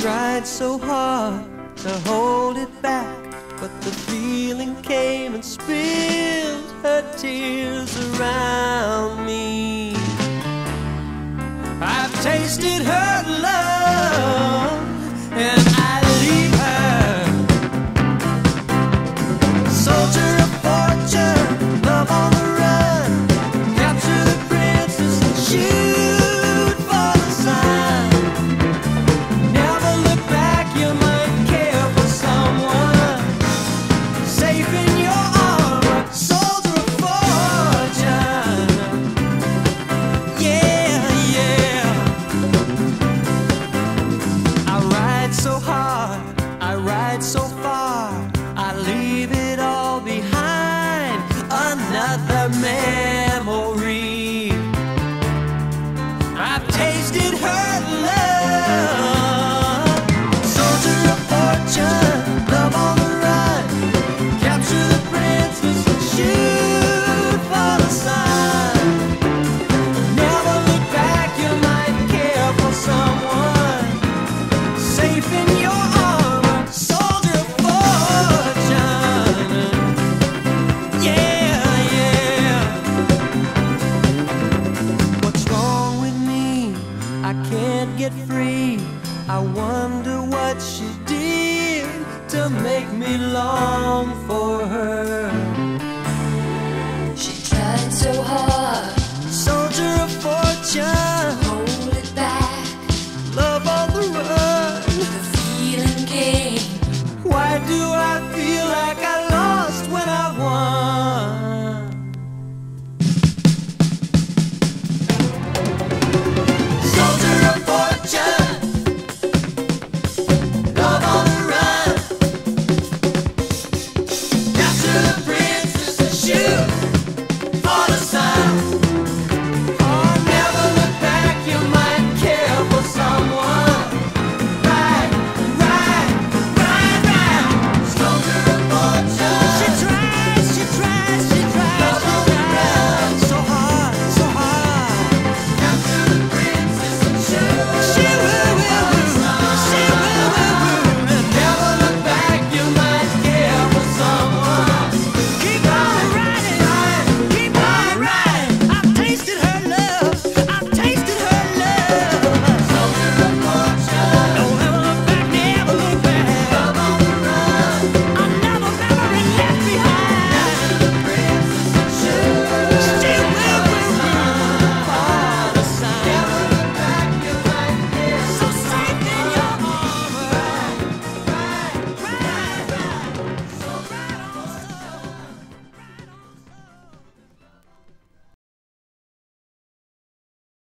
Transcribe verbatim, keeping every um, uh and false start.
tried so hard to hold it back, but the feeling came and spilled her tears around me. I've tasted her love and I leave her. Soldier of fortune, love on the run, capture the princess and shoot for the sun. Never look back, you might care for someone. Safe in your armor, soldier of fortune. Yeah, yeah. I ride so hard, I ride so far, I leave it all behind. Another memory. I've tasted her love. Soldier of fortune, love on the run, capture the princess and shoot for the sun. Never look back, you might care for someone. Safe in your armor, soldier of fortune. Yeah, yeah. What's wrong with me? I can't get free. I wonder what she did to make me long for her. She tried so hard